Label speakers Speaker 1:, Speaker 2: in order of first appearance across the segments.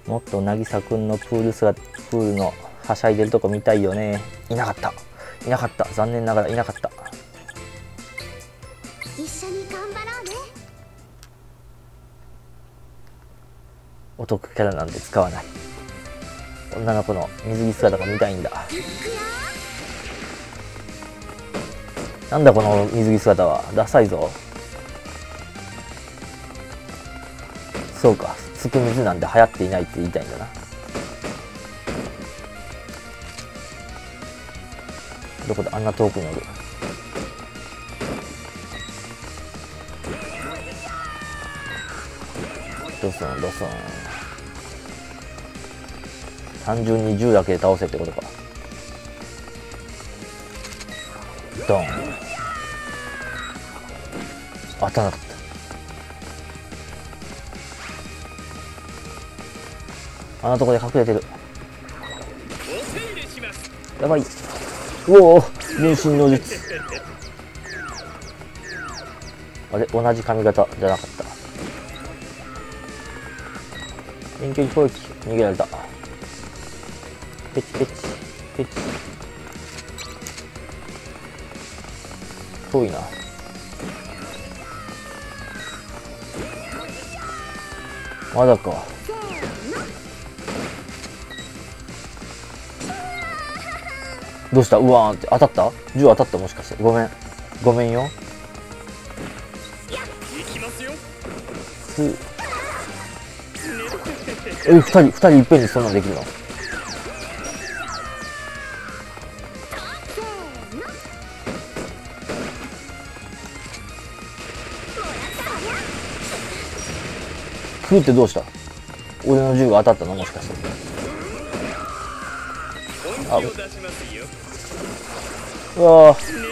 Speaker 1: もっと渚くんのプールのはしゃいでるとこ見たいよね。いなかったいなかった、残念ながらいなかった。
Speaker 2: 一緒に頑張ろうね。
Speaker 1: お得キャラなんで使わない。女の子の水着姿が見たいんだ。なんだこの水着姿は、ダサいぞ。そうか、つく水なんで流行っていないって言いたいんだな。どこだ、あんな遠くにおる。ドスンドスン。単純に銃だけで倒せってことか。ドン。当たらなかった。あのとこで隠れてる。やばい。うおー、分身の術。あれ、同じ髪型じゃなかった。遠距離攻撃、逃げられた。ペチペチペチ。遠いな。まだか。どうした、うわーって当たった、銃当たった、もしかして。ごめんごめんよ。二人いっぺんにそんなんできるの。クーってどうした、俺の銃が当たったの、もしかして。あ、うわ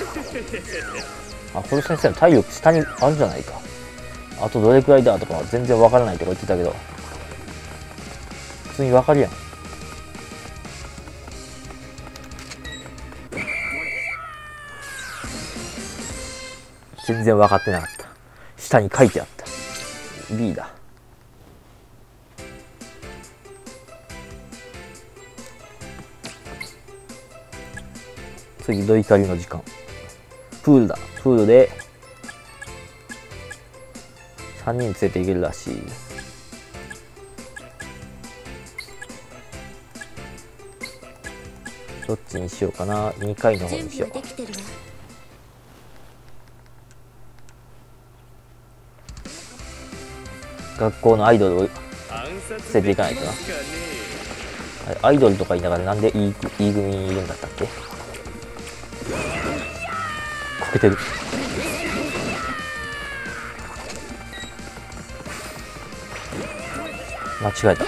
Speaker 1: あ、この先生の体力下にあるじゃないか。あとどれくらいだとか全然わからないとか言ってたけど、普通にわかるやん。全然分かってなかった。下に書いてあった。 B だ。次ドイカリの時間。プールだ。プールで3人連れて行けるらしい。どっちにしようかな。2階の方にしよう。学校のアイドルを連れて行かないとな。アイドルとか言いながらなんで E 組にいるんだったっけ。こけてる。間違えた。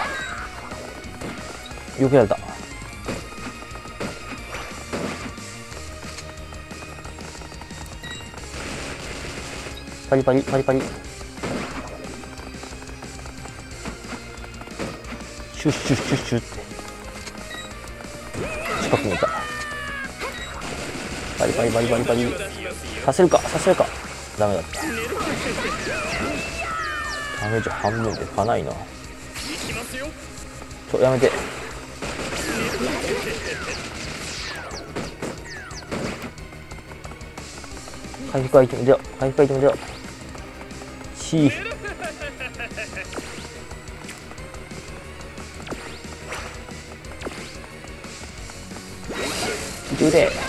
Speaker 1: よけられた。パリパリパリパリ。シュッシュッシュッシュッって近くにいた。パリパリパリパリパリ。させるかさせるか。ダメだった。ダメージ半分でかないな。やめて。回復アイテムでは回復アイテムではC。撃て。し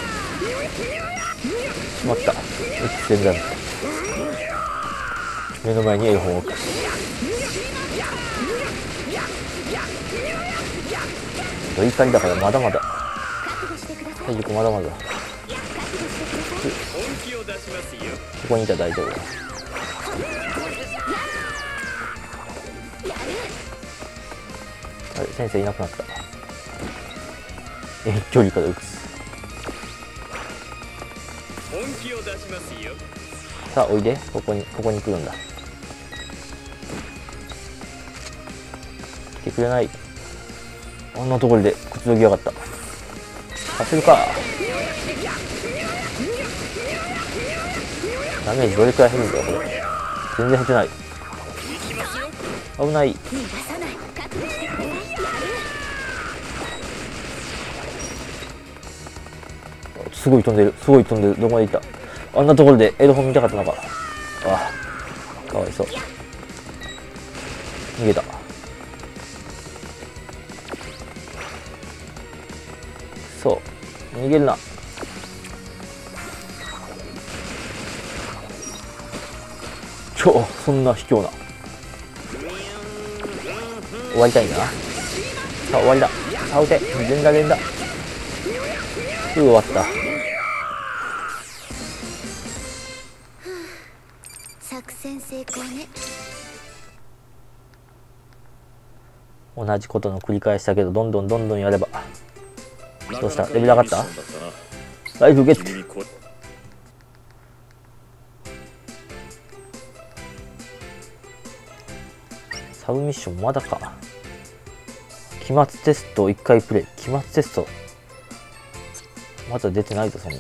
Speaker 1: まった。X線だ。目の前にエルフォンを置く。ドイカリだからまだまだ体力まだまだ。ここにいたら大丈夫だ。あれ、先生いなくなった。遠距離から撃つ。さあおいで。ここに来るんだ。来てくれない。あんなところでくつろぎやがった。させるか。ダメージどれくらい減るんだよこれ。全然減ってない。危ない。 すごい飛んでる、すごい飛んでる。どこまで行った。あんなところでエロ本見たかったのか。ああ、かわいそう。逃げた。そう、逃げるな。そんな卑怯な。終わりたいんだな。さあ、終わりだ。さあ、撃て。連打連打。終わった。
Speaker 2: 作戦成功ね。
Speaker 1: 同じことの繰り返しだけど、どんどんやれば。どうした？レベル上がった？ライフゲット。サブミッションまだか。期末テスト1回プレイ。期末テストまだ出てないぞ、そんな。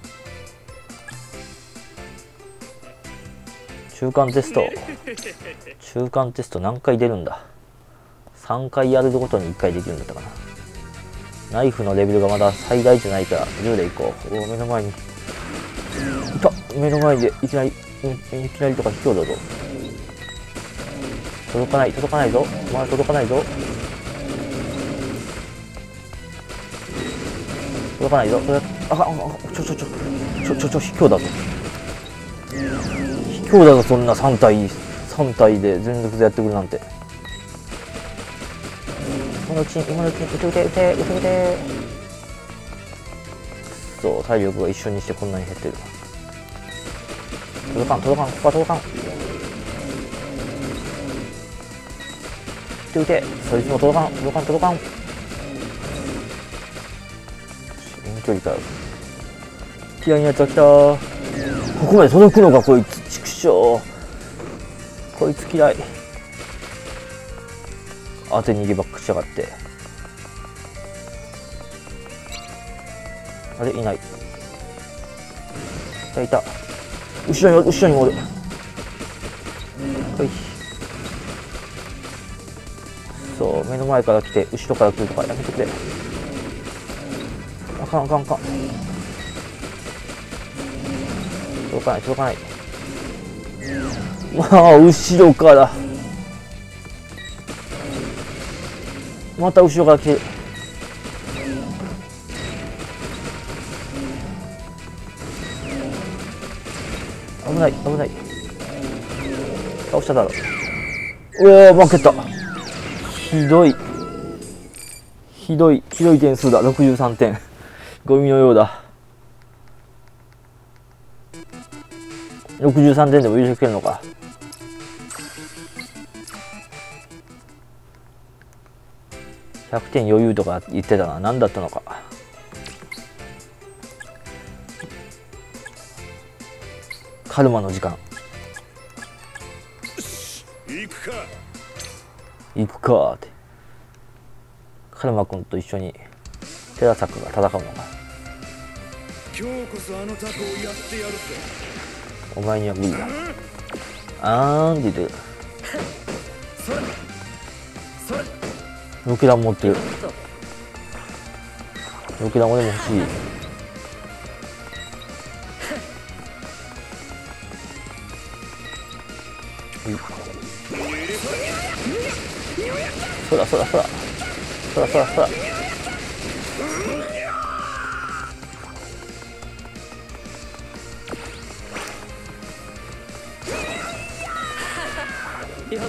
Speaker 1: 中間テスト。中間テスト何回出るんだ。3回やるごとに1回できるんだったかな。ナイフのレベルがまだ最大じゃないから10でいこう。おお、目の前にいた。目の前でいきなりとか卑怯だぞ。届かないぞ。まだ届かないぞ。届かないぞ。それ、卑怯だぞ。卑怯だぞ、そんな3体で全力でやってくるなんて。今のうちに撃て。そう、体力が一緒にしてこんなに減ってる。届かん、ここは届かん。撃て。そいつも届かん。遠距離かよ。嫌いなやつが来た。ここまで届くのか、こいつ。畜生。こいつ嫌い。当て逃げばっかしやがって。あれ、いない。いた。後ろにもおる。はい。そう、目の前から来て後ろから来るとかやめてくれ。あかん。届かない。まあ、後ろからまた後ろから来てる。危ない。倒しただろ。うわ、負けた。ひどい点数だ。63点。ゴミのようだ。63点でも優勝してるのか。100点余裕とか言ってたな。何だったのか。カルマの時間。行くかって。カルマ君と一緒に寺坂が戦うのか。
Speaker 3: 今日こそあのタコをやってやるぜ。
Speaker 1: お前には無理だ。あーんって言ってる。ロケ弾持ってる。ロケ弾俺も欲しい。そら。
Speaker 4: やった。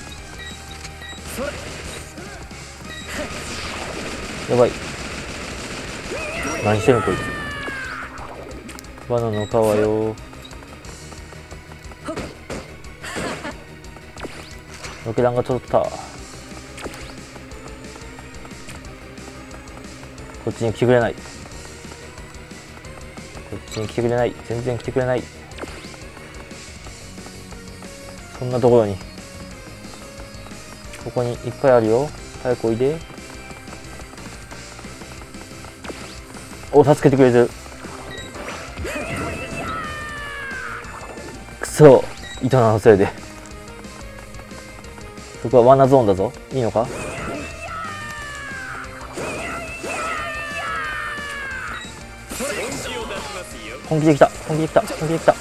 Speaker 1: やばい。何してんのこいつ。バナナの皮よ。ロケ弾が届った。こっちに来てくれない。全然来てくれない。そんなところに。ここにいっぱいあるよ。早くおいで。お、助けてくれてる。くそ、いたな、せいで。そこは罠ゾーンだぞ。いいのか。 本気できた本気できた本気できた。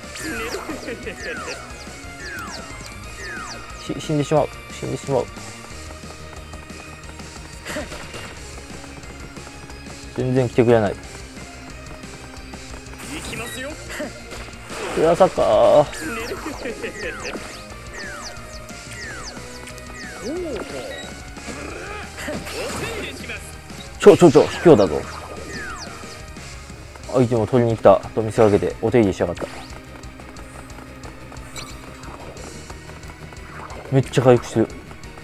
Speaker 1: 死んでしまう死んでしまう。全然来てくれない。まさか卑怯だぞ。相手も取りに来たと見せかけてお手入れしやがった。めっちゃ回復してる。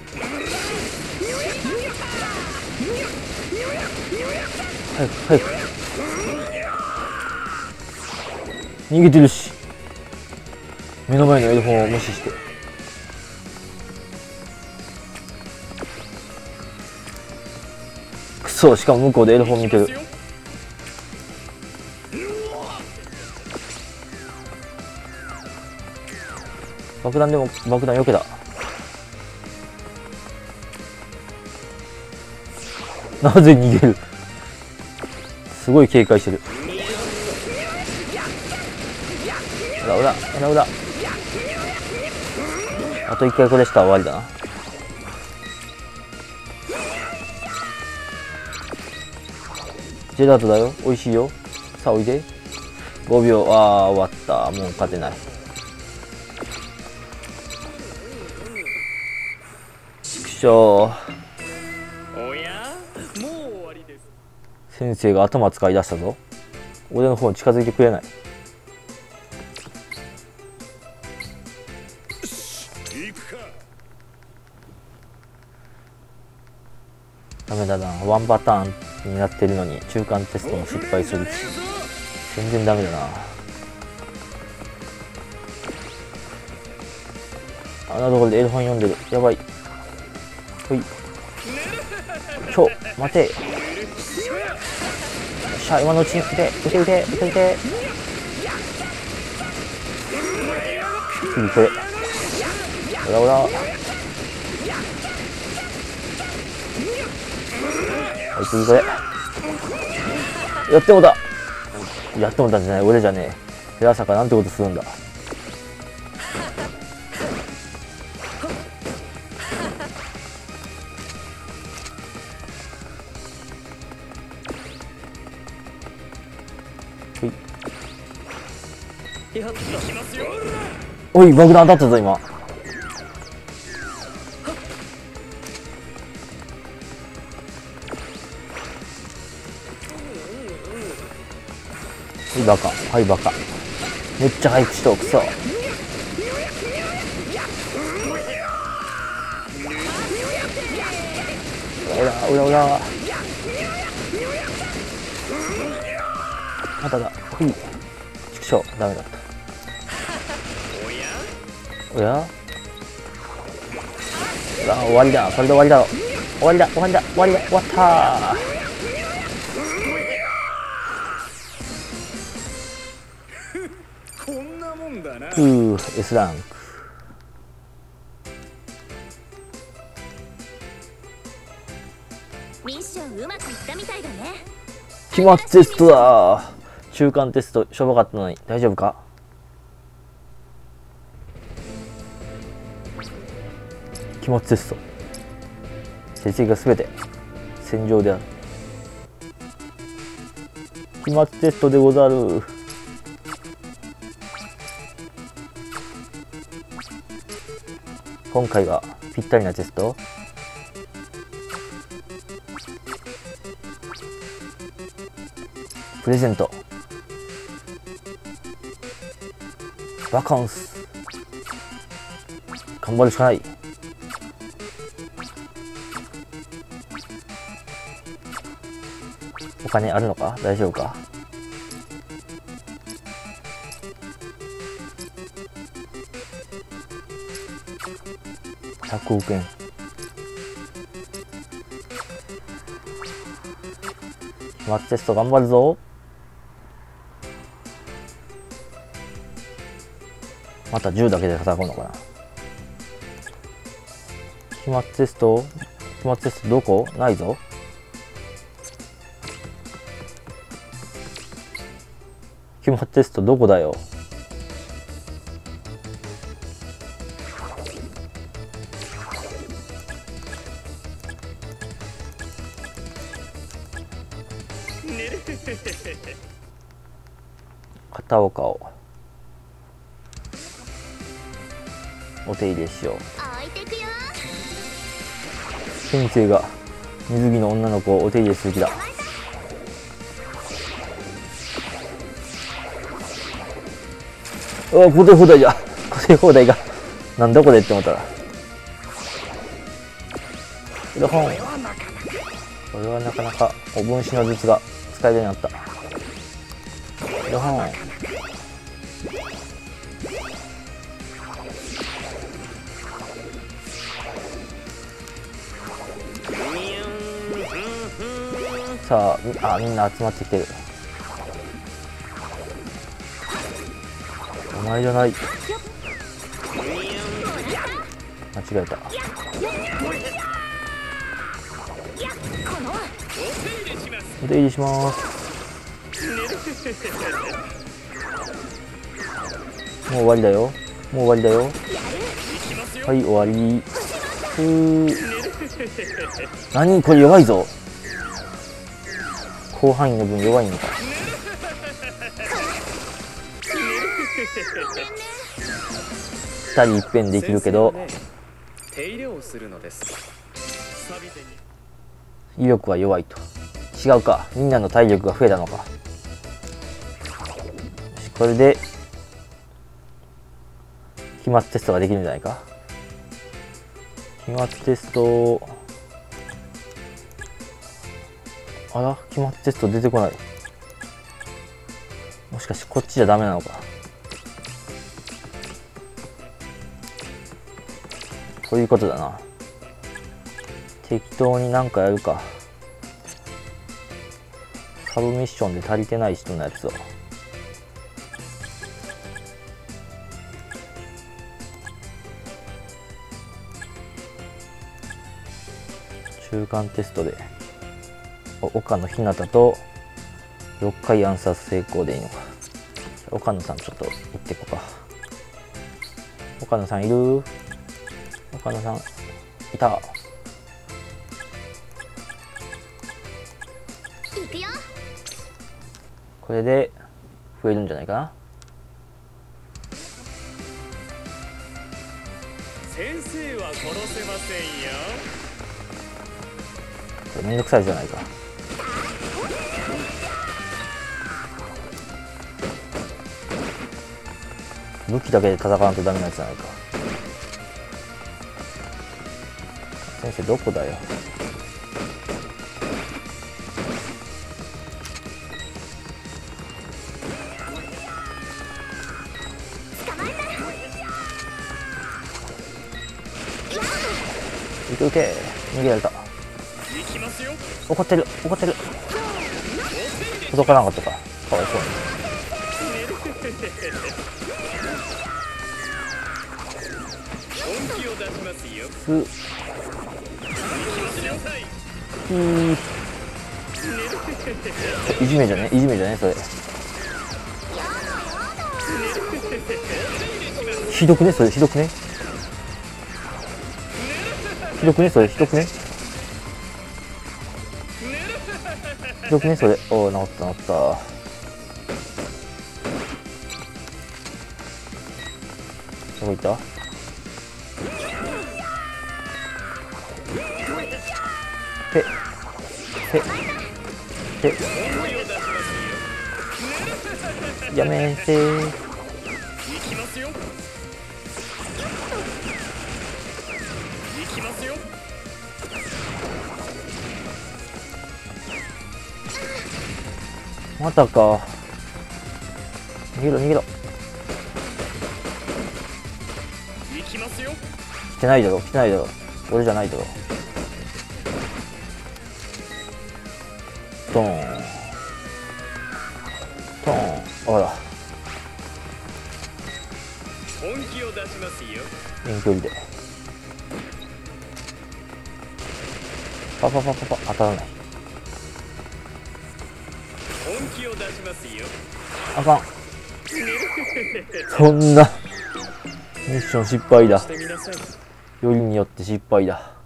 Speaker 1: 早く早く逃げてるし、目の前のエルフォンを無視して。くそ、しかも向こうでエルフォン見てる。爆弾でも爆弾避けた。なぜ逃げる。すごい警戒してる。ほらほらほらほら。あと1回これしたら終わりだな。ジェラートだよ、美味しいよ。さあおいで。5秒。ああ終わった。もう勝てない。くしょ先生が頭使い出したぞ。俺の方に近づいてくれない。ダメだな、ワンパターンになってるのに中間テストも失敗するし、全然ダメだな。あんなところでエルファン読んでる。やばい。ほい。待て。よっしゃ、今のうちに撃て撃て撃て撃て撃て。次これ。ほらほら。はい、次これ。やってもだ。やってもだんじゃない、俺じゃねえ。寺坂なんてことするんだ。おい、爆弾当たったぞ今。はいバカ、はいバカ。めっちゃ回復しとくそ。おらおらおら。まただ。ほい。ちくしょう、ダメだった。おや、終わりだ。これで終わりだろ。終わりだ終わりだ終わりだ終わった
Speaker 3: ー。こんなもんだな。
Speaker 1: S ランク。
Speaker 2: ミッションうまくいったみたいだね。
Speaker 1: 期末テストだ。中間テストしょぼかったのに大丈夫か。期末テスト成績が全て戦場である。期末テストでござる。今回がぴったりなテスト。プレゼントバカンス頑張るしかない。お金あるのか、大丈夫か。100億円。期末テスト頑張るぞ。また10だけで戦うのかな。期末テストどこないぞ。 期末テストどこだよ。片岡をお手入れしよう。
Speaker 2: 置いてくよ。
Speaker 1: 先生が水着の女の子をお手入れする気だ。うわ、固定放題じゃ。固定放題がなんだこれって思ったら、これはなかなかお分子の術が使えるようになった。さあ、みんな集まってきてる。お前じゃない。間違えた。お手入れします。もう終わりだよ。もう終わりだよ。はい、終わり。何これ弱いぞ。広範囲の分弱いのか。2人いっぺんできるけど
Speaker 3: 手入れをするのです。
Speaker 1: 威力は弱いと。違うか、みんなの体力が増えたのか。これで期末テストができるんじゃないか。期末テスト、あら、期末テスト出てこない。もしかしてこっちじゃダメなのか。こういうことだな。適当になんかやるか。サブミッションで足りてない人のやつを。中間テストで岡野ひなたと6回暗殺成功でいいのか。岡野さんちょっと行ってこうか。岡野さんいる？岡野さんいた。
Speaker 2: 行くよ。
Speaker 1: これで増えるんじゃないかな。
Speaker 3: 先生は殺せませんよ。
Speaker 1: これめんどくさいじゃないか。武器だけで戦わんとダメなやつじゃないか。先生どこだよ。行け逃げられた。怒ってる怒ってる。届かなかったか。かわいそうに。いじめじゃねいじめじゃねそれ。ひどくねそれ。ひどくねひどくねそれ。ひどくねひどくねそれ。おお、治った治った。どこ行った？やめてまたか。逃げろ逃げろ。来てないだろ来てないだろ。俺じゃないだろ。ドーンドーン。あら
Speaker 3: 本気を出しますよ。
Speaker 1: 遠距離でパパパパパ当たらない。
Speaker 3: 本気を出しますよ。
Speaker 1: あかん。 そんなミッション失敗だ。
Speaker 3: してみなさい。
Speaker 1: よりによって失敗だ。